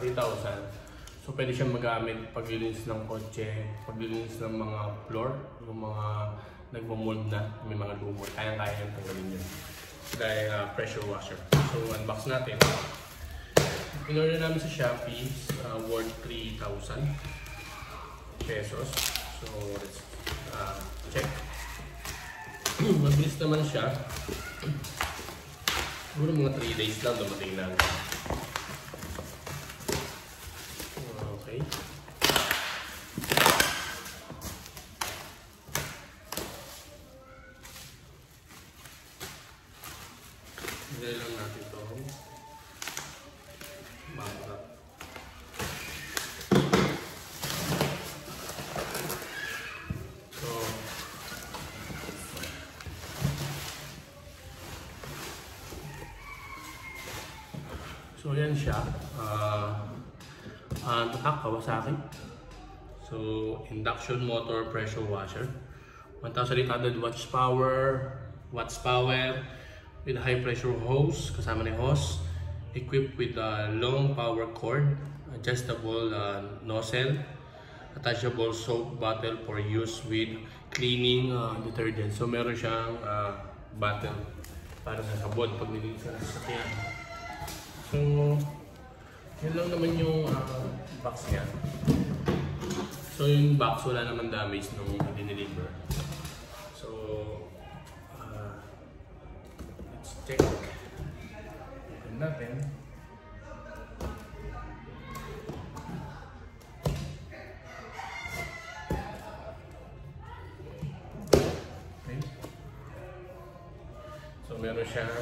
3,000. So pwede siyang magamit paglilinis ng kotse, paglilinis ng mga floor, yung mga nagmamold na, may mga lumot, kayang-kaya yung tanggalin yun. Dahil pressure washer. So unbox natin. In-order namin sa Shopee, worth 3,000 pesos. So let's check. Mabilis naman siya. Siguro mga 3 days lang dumating na. Okay. Hintay lang natin ito. Baka. So yan siya. Kawasaki. So induction motor pressure washer. 1,800 watts power with high pressure hose, kasama ni hose, equipped with a long power cord, adjustable nozzle, attachable soap bottle for use with cleaning detergent. So meron siyang bottle para sa sabon pag nilinis ka ng sasakyan. So yun lang naman yung box niya. So yung box wala naman damage nung i-deliver. So let's check. Open natin. Okay. So meron siyang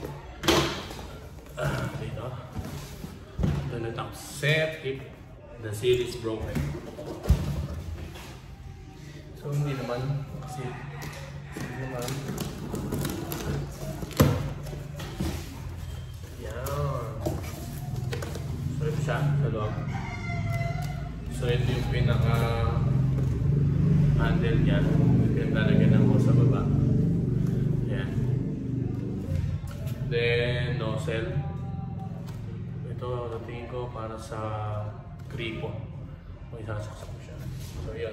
dito. Do not accept if the seal is broken. So hindi naman kasi yan. So ito siya sa loob. So ito yung pinaka handle niya. Pinaglalagyan ng hose sa baba. Yan. Then nozzle. Ito, tingin ko para sa gripo. May sasaksak ko siya. So, yun.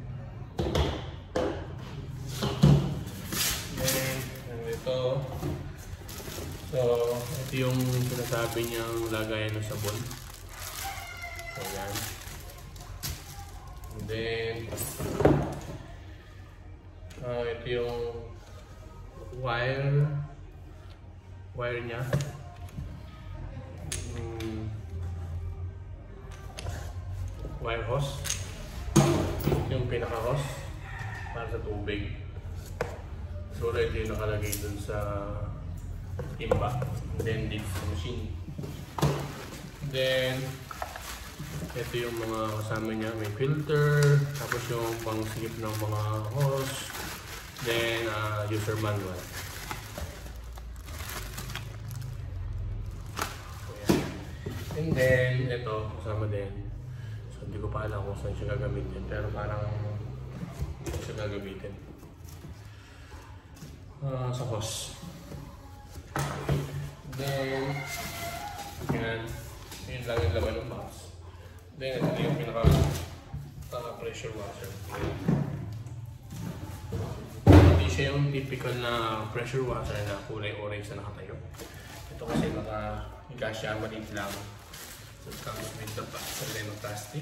Then, ito. So, ito yung sinasabi niyang lagayan ng sabon. So, yan. And then, ito yung wire niya. Wire hose. Yung pinaka hose para sa tubig. So ito yung nakalagay dun sa timba. Then dito sa machine. Then ito yung mga kasama niya. May filter. Tapos yung pang-sigip ng mga hose. Then user manual. And then, ito, kasama din. So, hindi ko pa alam kung saan siya gagamitin. Pero parang hindi ko siya gagamitin. Sa hose. Then, yan. Yun lang yung laman ng box. Then, ito yung pinaka-pressure washer. Hindi siya yung typical na pressure washer na kulay orange na nakatayo. Ito kasi naka-higa siya, maliit lang. So, it comes with the box and then plastic.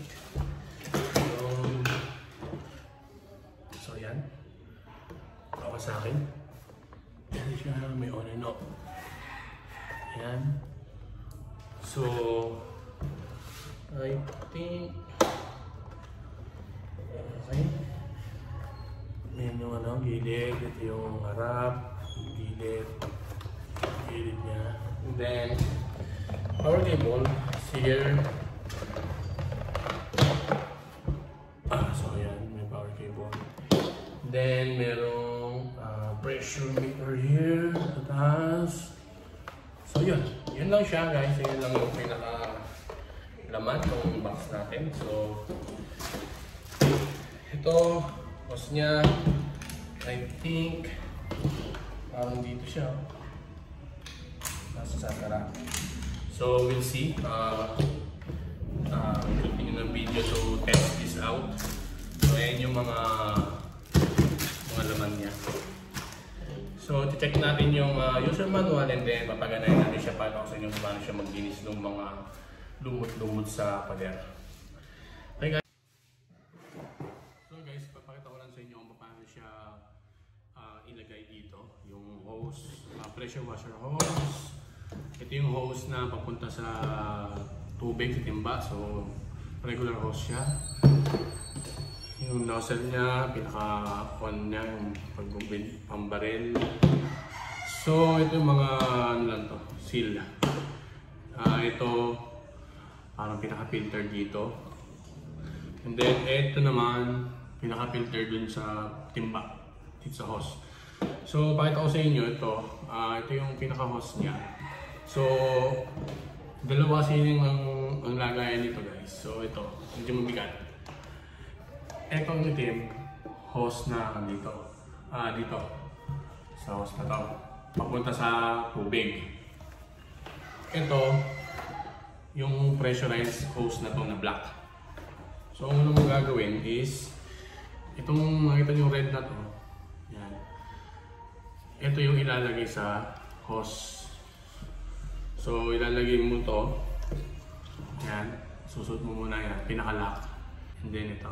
So yan. Ako sa akin. Yan siya, may on and off. Yan. So, I think okay. Yan yung gilid. Ito yung harap. Gilid niya. And then, power cable here. So yan, may power cable. Then merong pressure meter here sa taas. So yun lang siya guys. Yun lang yung pinaka laman ng box natin. So ito, box niya, I think parang dito siya. Nasa sasara. So we'll see. ng video to test this out. So ayan yung mga laman niya. So check natin yung user manual and then papaganayin natin siya paano siya maglinis ng mga lumot-lumot sa pader. Okay guys. So guys, papakita ko lang sa inyo kung paano siya ilagay dito. Yung hose, pressure washer hose. Ito yung hose na papunta sa tubig, sa timba. So regular hose siya. Yung nozzle niya, pinaka-on niya, yung pambaril. So ito yung mga ano lang to, seal. Ito parang pinaka-filter dito. And then ito naman pinaka-filter dun sa timba, dito sa hose. So pakita ko sa inyo ito. Ito yung pinaka-hose niya. So dalawa siling ang lagayan nito guys. So ito, medyo mabigat. Ito ang itim, hose na dito. Dito. Sa hose na to. Papunta sa tubig. Ito, yung pressurized hose na to na black. So ang unang gagawin is, itong makita nyo red na to. Yan. Ito yung ilalagay sa hose. So ilalagay mo to. Yan. Susot mo muna yan. Pinaka-lock. And then ito.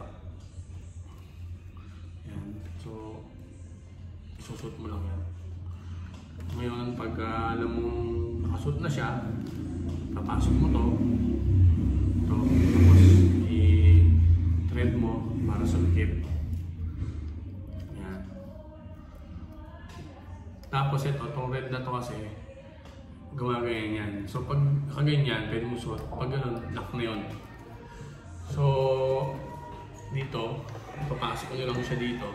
Yan. So susot mo lang yan. Ngayon pag alam mong nakasuot na siya, papasok mo to. Ito. Tapos i-thread mo para sa likip. Yan. Tapos ito, itong red na to kasi gawa ganyan yan. So pag kaganyan, pwede mo suot. Pag gano'n, lock na yun. So dito, papasok ko nyo lang siya dito.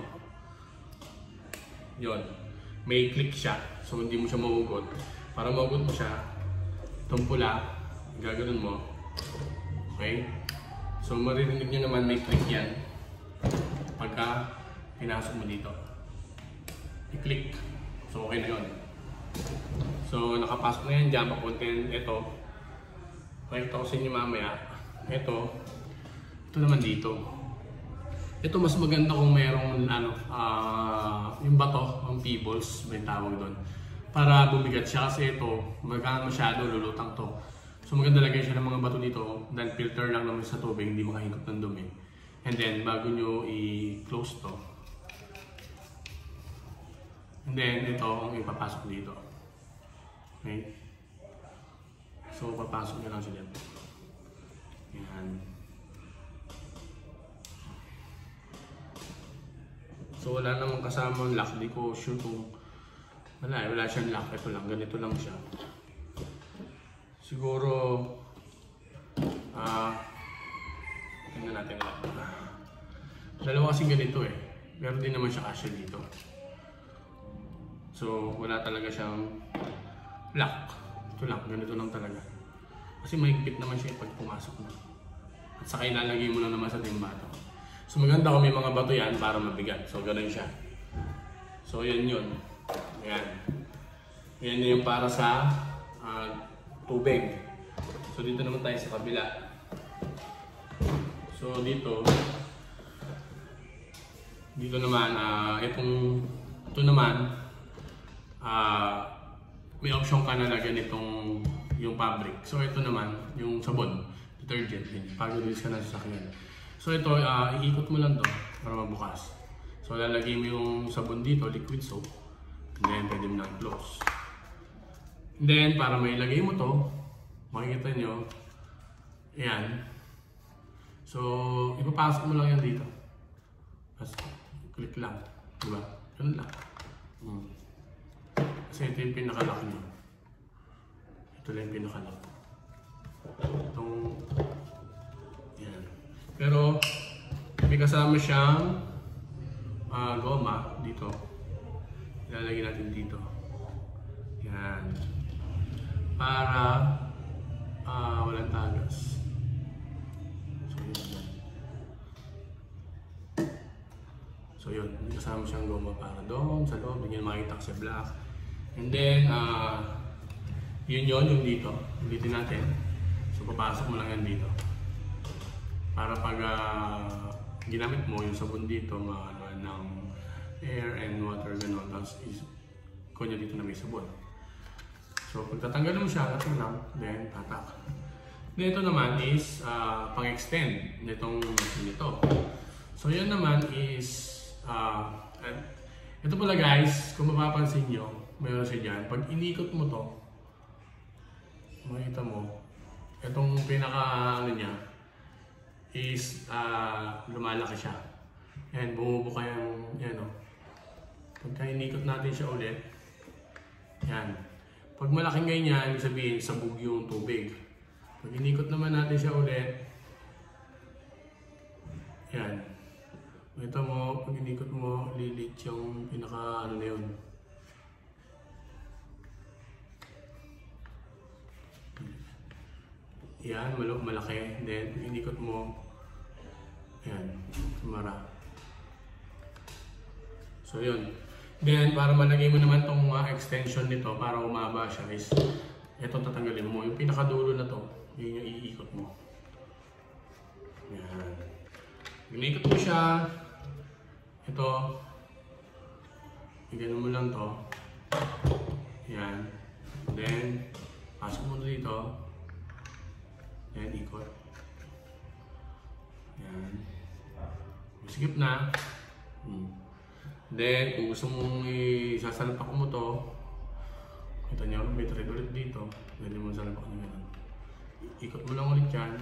Yun. May click siya. So hindi mo siya mahugot. Para mahugot mo siya, itong pula, gagawin mo. Okay? So maririnig nyo naman may click yan. Pagka pinasok mo dito. I-click. So okay na yun. So nakapasok na yan dyan, papuntin ito. Pakita ko sa inyo mamaya. Ito naman dito. Ito mas maganda kung mayroong yung bato, ang pebbles, may tawag doon. Para bumigat siya kasi ito, masyado lulutang to. So maganda lagay siya ng mga bato dito dahil filter lang naman sa tubig, hindi makahigop ng dumi. And then bago nyo i-close to. And then ito ang ipapasok dito. Okay? So papasok nyo lang siya dito. Yan. So wala namang kasamang lock, di ko sure kung wala siyang lock, ito lang, ganito lang siya. Siguro tingnan natin lock. Dalawa kasing ganito eh, meron din naman siya kasya dito. So wala talaga siyang lock, ito lang, ganito lang talaga. Kasi mahigpit naman siya pag pumasok na. At saka ilalagay mo na naman sa timba to. So maganda kung may mga bato yan para mabigat. So ganun siya. So yan yun. Ayan. Yan yung para sa tubig. So dito naman tayo sa kabila. So dito naman ito naman may option ka na lagyan itong yung fabric. So ito naman yung sabon, detergent din. Pag-release ka na sa sakyan. So ito, iikot mo lang to para mabukas. So lalagay mo yung sabon dito, liquid soap. And then pwede mo na close. And then para mailagay mo to, makikita nyo, ayan. So ipapasok mo lang yan dito. Tapos click lang, diba? Ganun lang. Kasi ito yung pinakalock nyo. Ito lang yung pinakalock. Itong yan. Pero may kasama siyang goma dito. Ilalagay natin dito. Yan. Para walang tagas. So yun. So yun. May kasama siyang goma para doon sa loob. Hindi nyo makikita kasi black. And then yun yung dito. Ulitin natin. So papasok mo lang yan dito. para pag ginamit mo yung sabon dito, ano ng air and water, gano'n, tapos kunya dito na may sabon. So pag tatanggalin mo siya, natin lang, then tatak. Then ito naman is pang-extend nitong machine nito. So yun naman is ito pala guys, kung mapapansin nyo, mayroon siya dyan. Pag inikot mo to, makita mo, itong pinaka ano niya is lumalaki siya. Yan, bumubuka yung yan o. Pagka inikot natin siya ulit, yan. Pag malaking ganyan, ibig sabihin sabog yung tubig. Pag inikot naman natin siya ulit, yan. Ito mo, pag inikot mo, lilit yung pinaka ano na yun. Yan, malaki. Then, pag inikot mo, yan, tumara. So, yun. Then, para malagay mo naman itong extension nito, para umaba siya, is ito tatanggalin mo. Yung pinakadulo na to, yun yung iikot mo. Yan. Inikot mo siya. Ito, i-ganon mo lang to. Yan. Then, pasok mo dito. Yan, ikot. Yan. Masigip na. Then, kung gusto mong isasalpak mo to, kita nyo, may thread ulit dito. Pwede mo salpak na gano'n. Ikot mo lang ulit yan.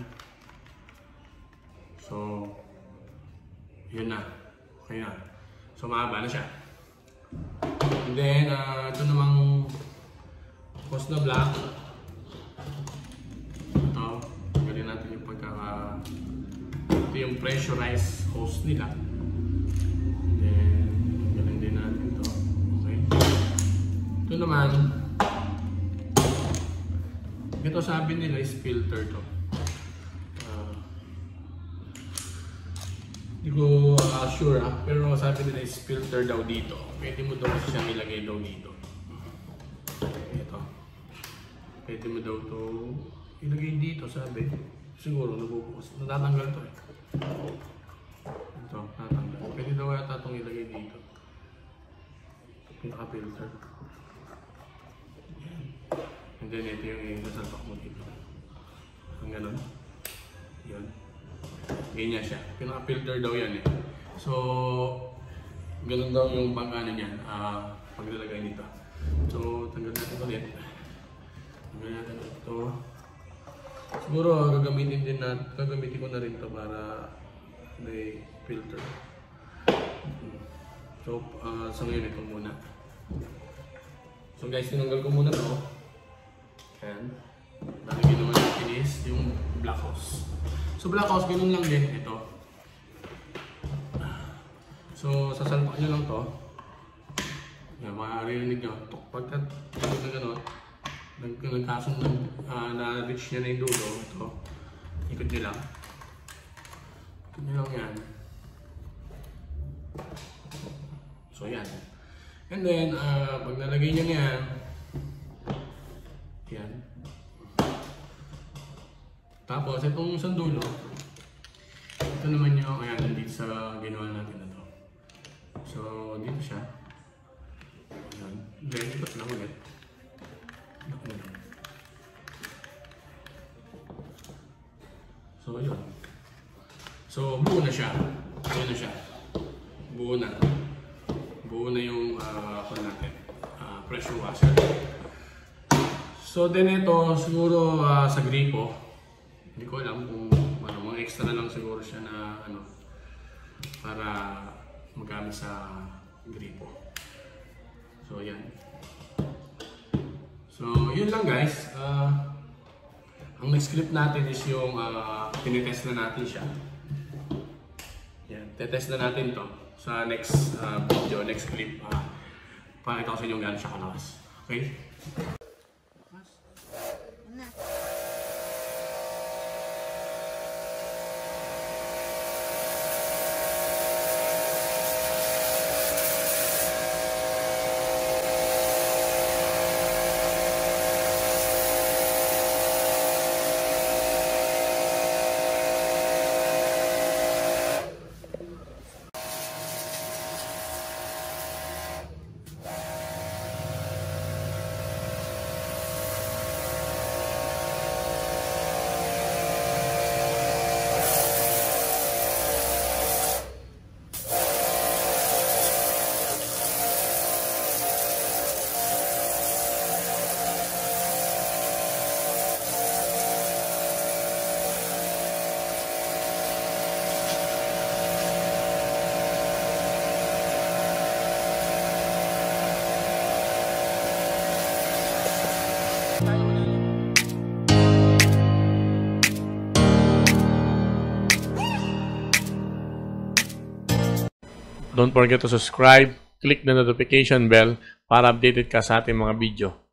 So, yun na. Okay na. So, mahaba na siya. And then, ito namang hose na black. Ito, gawin natin yung ito yung pressurized hose nila. And then, gawin din natin ito. Okay. Ito naman, ito sabi nila is filter to. Hindi ko sure pero sabi nila is filter daw dito. Pwede mo daw siya nilagay daw dito. Ito. Pwede mo daw to ilagay dito, sabi. Siguro nabubukas. Natatanggal to eh. Ito, natanggal. Pwede daw yata itong ilagay dito. Pinaka-filter. And then ito yung nasalpak mo dito. Ang ganon. Yun. Ganyan siya. Pinaka-filter daw yan eh. So, ganun daw yung pang-ano niyan, paglalagay nito. So, tanggal natin ulit. Tanggal natin ito. Siguro, gagamitin ko na rin ito para may filter. So, sa ngayon ito muna. So guys, tinanggal ko muna ito. Ayan. Lalagyan naman natin is yung black hose. So black hose, ganun lang din ito. So sasalpak nyo lang to. Yan, maririnig nyo. Pagka na gano'n, nagkasun na-reach nyo na yung dulo. Ito, ikot nyo lang. Ikot nyo lang yan. So yan. And then, pag nalagay nyo yan, yan. Tapos, itong isang dulo, ito naman yung, ayan, dito sa ginawa natin na to. So, dito siya. Ayan. Then, ikot lang ulit. So, yun. So, buo na siya. Buo na siya. Buo na. Buo na yung, pressure washer. So, then ito, siguro sa gripo, hindi ko alam kung mga extra na lang siguro siya na para magamit sa gripo. So yan. So yun lang guys. Ang next clip natin is yung tinitest na natin siya. Yan, tetest na natin to sa next video, next clip. Pakita ko sa inyo gano'n siya kalakas. Okay? Don't forget to subscribe, click the notification bell para updated ka sa ating mga video.